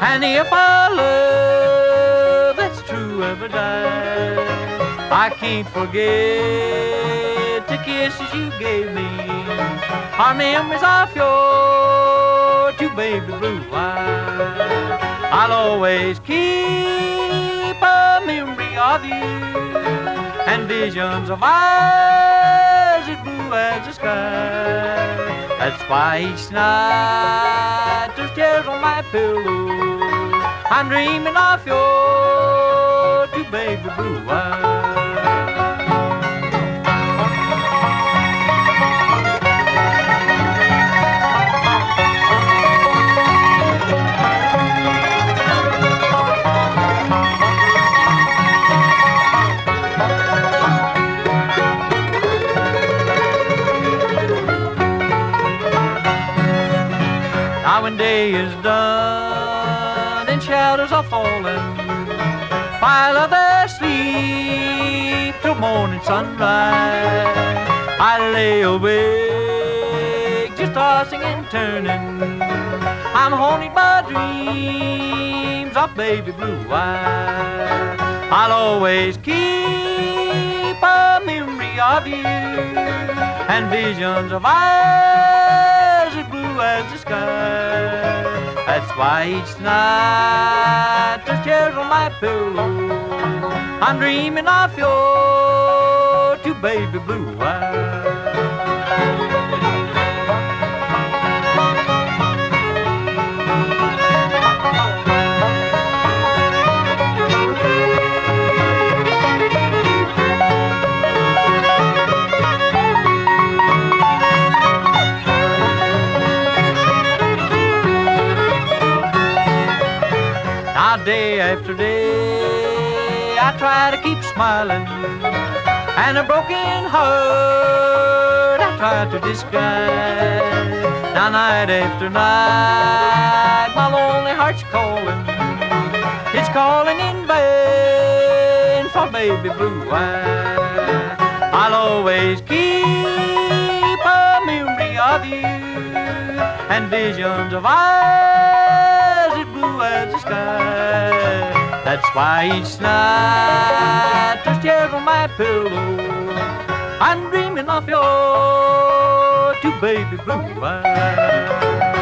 And if our love that's true ever dies, I can't forget the kisses you gave me, our memories of your two baby blue eyes. I'll always keep a memory of you and visions of eyes as blue as the sky. That's why each night there's tears on my pillow, I'm dreaming of your two baby blue eyes. Now when day is done and shadows are falling, while others sleep till morning sunrise, I lay awake just tossing and turning. I'm haunted by dreams of baby blue eyes. I'll always keep a memory of you and visions of eyes as blue as the sky. That's why each night there's tears on my pillow, I'm dreaming of your two baby blue eyes. Day after day I try to keep smiling, and a broken heart I try to disguise. Now night after night my lonely heart's calling, it's calling in vain for baby blue eyes. I'll always keep a memory of you and visions of eyes as blue as the sky. That's why each night there's tears on my pillow, I'm dreaming of your two baby blue eyes.